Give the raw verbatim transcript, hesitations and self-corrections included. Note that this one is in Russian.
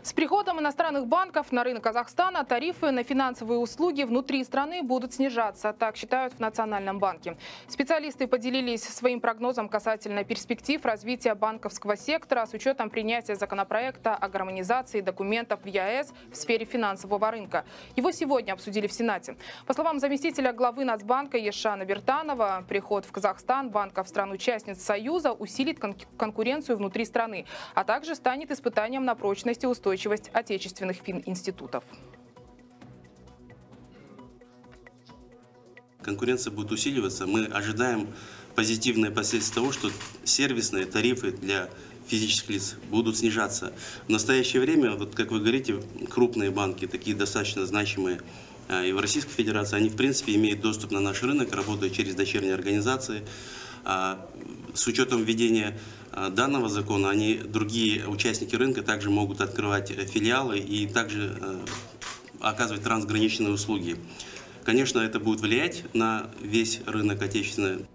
С приходом иностранных банков на рынок Казахстана тарифы на финансовые услуги внутри страны будут снижаться, так считают в Национальном банке. Специалисты поделились своим прогнозом касательно перспектив развития банковского сектора с учетом принятия законопроекта о гармонизации документов в ЕАЭС в сфере финансового рынка. Его сегодня обсудили в Сенате. По словам заместителя главы Нацбанка Ешана Бертанова, приход в Казахстан банка в страну-участниц Союза усилит кон конкуренцию внутри страны, а также станет испытанием на прочность и устойчивость отечественных фининститутов. Конкуренция будет усиливаться. Мы ожидаем позитивные последствия того, что сервисные тарифы для физических лиц будут снижаться. В настоящее время, вот как вы говорите, крупные банки, такие достаточно значимые и в Российской Федерации, они в принципе имеют доступ на наш рынок, работают через дочерние организации. С учетом введения данного закона, они, другие участники рынка также могут открывать филиалы и также оказывать трансграничные услуги. Конечно, это будет влиять на весь рынок отечественный.